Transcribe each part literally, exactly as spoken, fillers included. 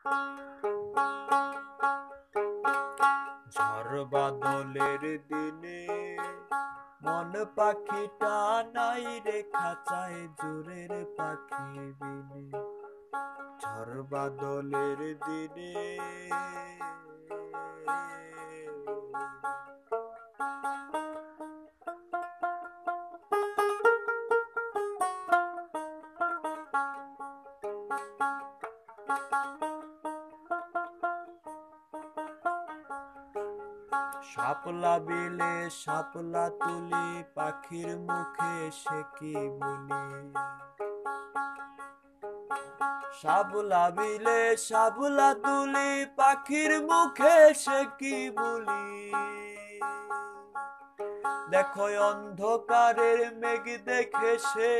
ঝড় বাদলের দিনে মন পাখিটা নাই রে খাঁচায় জোরের পাখি বিনে। ঝড় বাদলের দিনে শাপলা বিলে শাপলা তুলি পাখির মুখে সে কি বলি। শাপলা বিলে শাপলা তুলি পাখির মুখে সে কি বলি। দেখো অন্ধকারের মেঘ দেখে সে,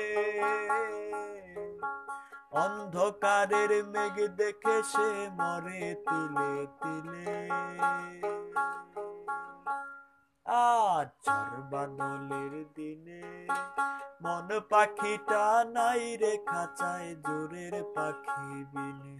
অন্ধকারের মেঘ দেখে সে মরে তিলে তিলে। আজ ঝড় বাদলের দিনে মন পাখিটা নাই রে খাঁচায় জোরের পাখি বিনে।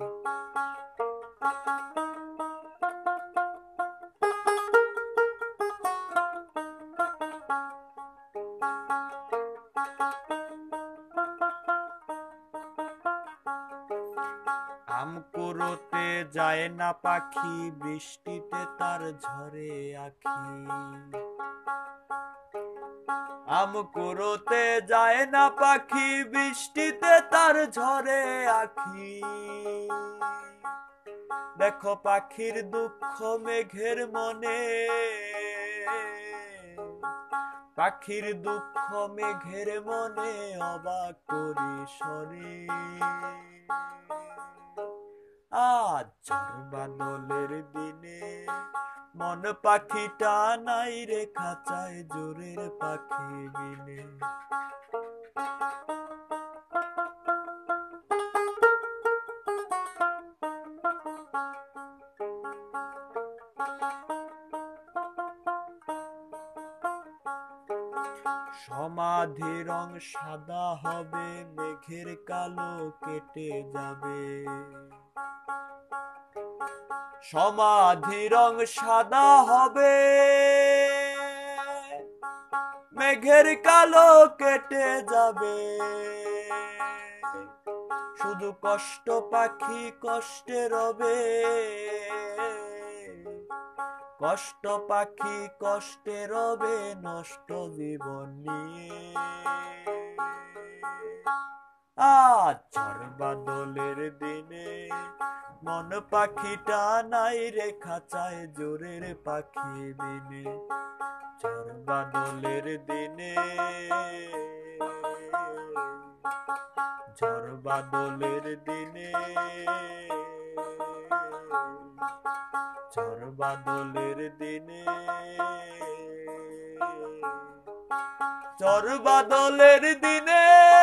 আম কুড়োতে যায় না পাখি বৃষ্টিতে তার ঝরে আখি। আম কুড়োতে যায় না পাখি বৃষ্টিতে তার ঝরে আখি। দেখো পাখির দুঃখ মেঘের মনে, পাখির দুঃখ মেঘের মনে অবাক করি শোনে। আজ ঝড় বাদলের দিনে মন পাখিটা নাই রে খাঁচায় জোরের পাখি বিনে। সমাধি রং সাদা হবে মেঘের কালো কেটে যাবে। সমাধি রং সাদা হবে মেঘের কালো কেটে যাবে। শুধু কষ্ট পাখি কষ্টে রবে, কষ্ট পাখি কষ্টে রবে নষ্ট জীবন নিয়ে। আজ ঝড় বাদলের দিনে মন পাখিটা নাই রে খাঁচায় জোরের পাখি বিনে। ঝড় বাদলের দিনে, ঝড় বাদলের দিনে, ঝড় বাদলের দিনে, ঝড় বাদলের দিনে।